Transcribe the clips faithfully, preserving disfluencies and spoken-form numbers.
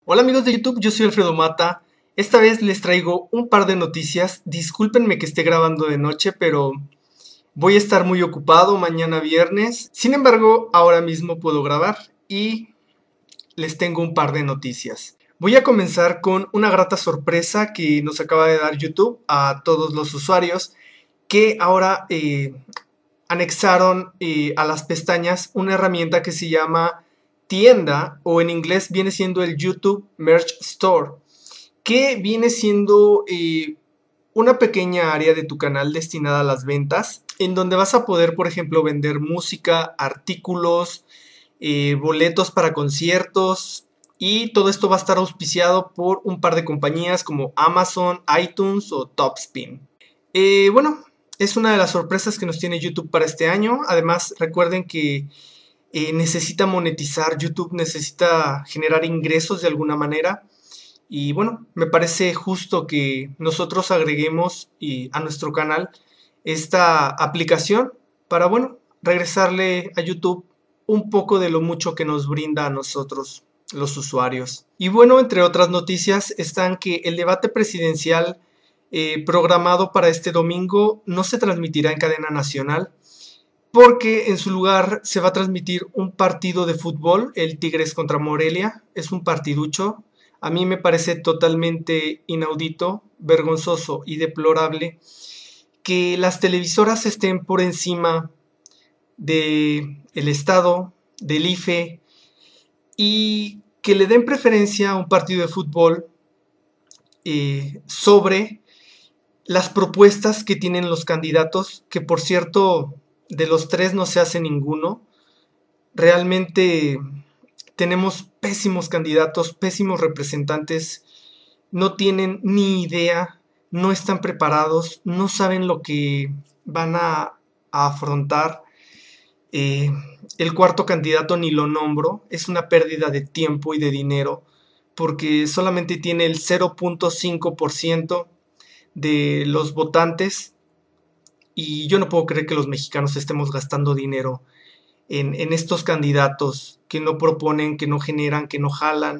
Hola amigos de YouTube, yo soy Alfredo Mata. Esta vez les traigo un par de noticias. Discúlpenme que esté grabando de noche, pero voy a estar muy ocupado mañana viernes. Sin embargo, ahora mismo puedo grabar y les tengo un par de noticias. Voy a comenzar con una grata sorpresa que nos acaba de dar YouTube a todos los usuarios, que ahora eh, anexaron eh, a las pestañas una herramienta que se llama tienda, o en inglés viene siendo el YouTube Merch Store, que viene siendo eh, una pequeña área de tu canal destinada a las ventas, en donde vas a poder, por ejemplo, vender música, artículos, eh, boletos para conciertos, y todo esto va a estar auspiciado por un par de compañías como Amazon, iTunes o Topspin. Eh, bueno, es una de las sorpresas que nos tiene YouTube para este año. Además, recuerden que eh, necesita monetizar, YouTube necesita generar ingresos de alguna manera. Y bueno, me parece justo que nosotros agreguemos y, a nuestro canal esta aplicación para, bueno, regresarle a YouTube un poco de lo mucho que nos brinda a nosotros, los usuarios. Y bueno, entre otras noticias están que el debate presidencial eh, programado para este domingo no se transmitirá en cadena nacional, porque en su lugar se va a transmitir un partido de fútbol, el Tigres contra Morelia. Es un partiducho. A mí me parece totalmente inaudito, vergonzoso y deplorable que las televisoras estén por encima del Estado, del I F E, y que le den preferencia a un partido de fútbol eh, sobre las propuestas que tienen los candidatos, que por cierto, de los tres no se hace ninguno. Realmente tenemos pésimos candidatos, pésimos representantes, no tienen ni idea, no están preparados, no saben lo que van a, a afrontar. Eh, el cuarto candidato ni lo nombro, es una pérdida de tiempo y de dinero, porque solamente tiene el cero punto cinco por ciento de los votantes, y yo no puedo creer que los mexicanos estemos gastando dinero en, en estos candidatos que no proponen, que no generan, que no jalan.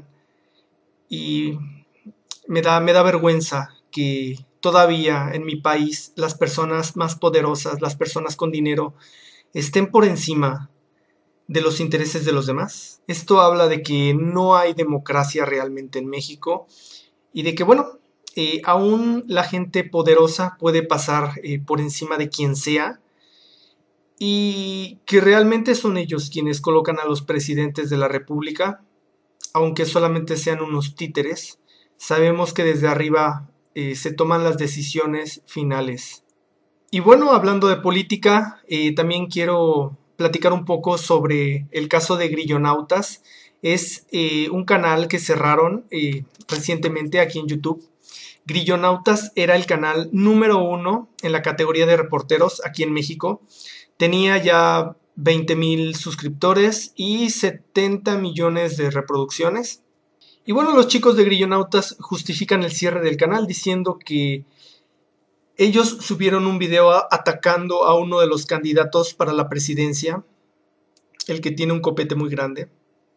Y me da, me da vergüenza que todavía en mi país las personas más poderosas, las personas con dinero, estén por encima de los intereses de los demás. Esto habla de que no hay democracia realmente en México, y de que, bueno, eh, aún la gente poderosa puede pasar eh, por encima de quien sea, y que realmente son ellos quienes colocan a los presidentes de la República, aunque solamente sean unos títeres. Sabemos que desde arriba eh, se toman las decisiones finales. Y bueno, hablando de política, eh, también quiero platicar un poco sobre el caso de Grillonautas. Es eh, un canal que cerraron eh, recientemente aquí en YouTube. Grillonautas era el canal número uno en la categoría de reporteros aquí en México. Tenía ya veinte mil suscriptores y setenta millones de reproducciones. Y bueno, los chicos de Grillonautas justifican el cierre del canal diciendo que ellos subieron un video atacando a uno de los candidatos para la presidencia, el que tiene un copete muy grande.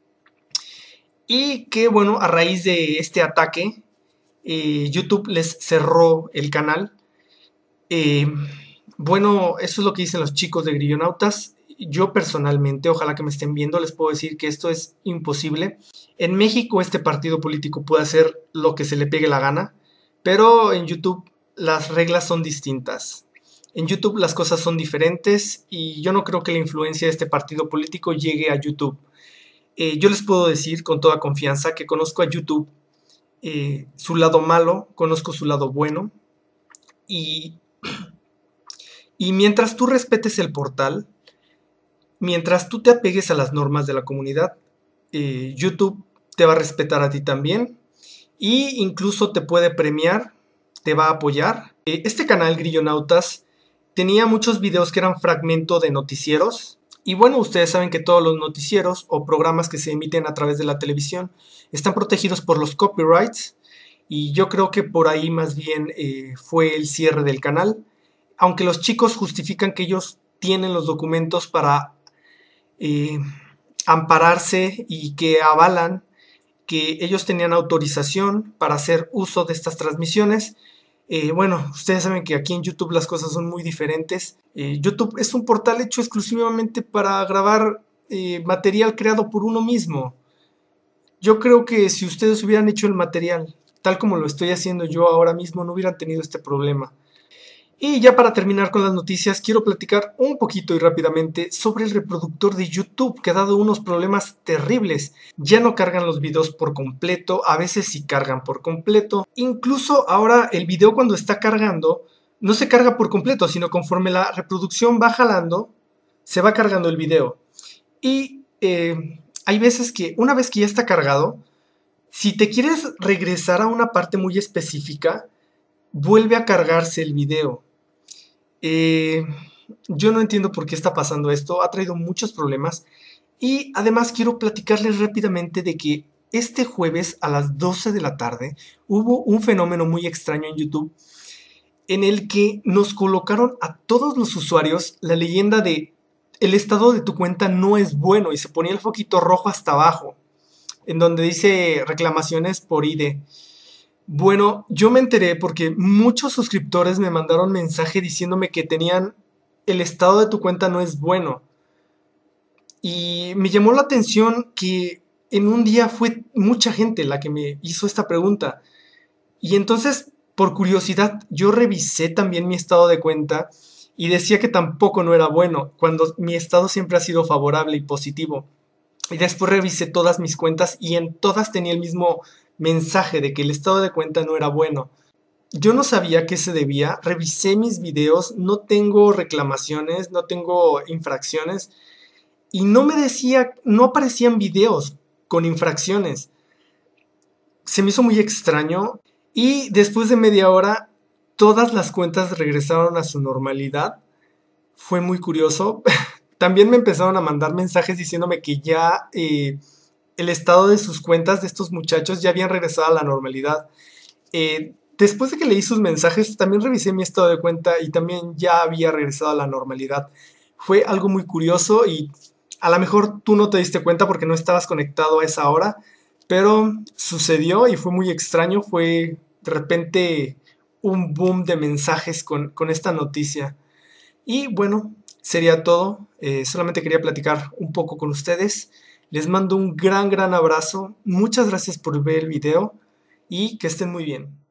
Y que bueno, a raíz de este ataque, eh, YouTube les cerró el canal. Eh, bueno, eso es lo que dicen los chicos de Grillonautas. Yo personalmente, ojalá que me estén viendo, les puedo decir que esto es imposible. En México este partido político puede hacer lo que se le pegue la gana, pero en YouTube las reglas son distintas. En YouTube las cosas son diferentes, y yo no creo que la influencia de este partido político llegue a YouTube. Eh, yo les puedo decir con toda confianza que conozco a YouTube, eh, su lado malo, conozco su lado bueno, y, y mientras tú respetes el portal, mientras tú te apegues a las normas de la comunidad, eh, YouTube te va a respetar a ti también, e incluso te puede premiar, te va a apoyar. Eh, este canal Grillonautas tenía muchos videos que eran fragmento de noticieros. Y bueno, ustedes saben que todos los noticieros o programas que se emiten a través de la televisión están protegidos por los copyrights, y yo creo que por ahí más bien eh, fue el cierre del canal, aunque los chicos justifican que ellos tienen los documentos para eh, ampararse, y que avalan que ellos tenían autorización para hacer uso de estas transmisiones. Eh, bueno, ustedes saben que aquí en YouTube las cosas son muy diferentes. Eh, YouTube es un portal hecho exclusivamente para grabar eh, material creado por uno mismo. Yo creo que si ustedes hubieran hecho el material tal como lo estoy haciendo yo ahora mismo, no hubieran tenido este problema. Y ya para terminar con las noticias, quiero platicar un poquito y rápidamente sobre el reproductor de YouTube, que ha dado unos problemas terribles. Ya no cargan los videos por completo, a veces sí cargan por completo. Incluso ahora el video cuando está cargando, no se carga por completo, sino conforme la reproducción va jalando, se va cargando el video. Y eh, hay veces que, una vez que ya está cargado, si te quieres regresar a una parte muy específica, vuelve a cargarse el video. Eh, yo no entiendo por qué está pasando esto, ha traído muchos problemas y además quiero platicarles rápidamente de que este jueves a las doce de la tarde hubo un fenómeno muy extraño en YouTube en el que nos colocaron a todos los usuarios la leyenda de el estado de tu cuenta no es bueno y se ponía el foquito rojo hasta abajo en donde dice reclamaciones por I D. Bueno, yo me enteré porque muchos suscriptores me mandaron mensaje diciéndome que tenían el estado de tu cuenta no es bueno. Y me llamó la atención que en un día fue mucha gente la que me hizo esta pregunta. Y entonces, por curiosidad, yo revisé también mi estado de cuenta y decía que tampoco no era bueno, cuando mi estado siempre ha sido favorable y positivo. Y después revisé todas mis cuentas y en todas tenía el mismo mensaje de que el estado de cuenta no era bueno. Yo no sabía a qué se debía, revisé mis videos, no tengo reclamaciones, no tengo infracciones y no me decía, no aparecían videos con infracciones. Se me hizo muy extraño y después de media hora todas las cuentas regresaron a su normalidad. Fue muy curioso. También me empezaron a mandar mensajes diciéndome que ya eh, el estado de sus cuentas de estos muchachos ya habían regresado a la normalidad. Eh, después de que leí sus mensajes, también revisé mi estado de cuenta y también ya había regresado a la normalidad. Fue algo muy curioso y a lo mejor tú no te diste cuenta porque no estabas conectado a esa hora, pero sucedió y fue muy extraño. Fue de repente un boom de mensajes con, con esta noticia. Y bueno, sería todo. Eh, solamente quería platicar un poco con ustedes. Les mando un gran, gran abrazo. Muchas gracias por ver el video y que estén muy bien.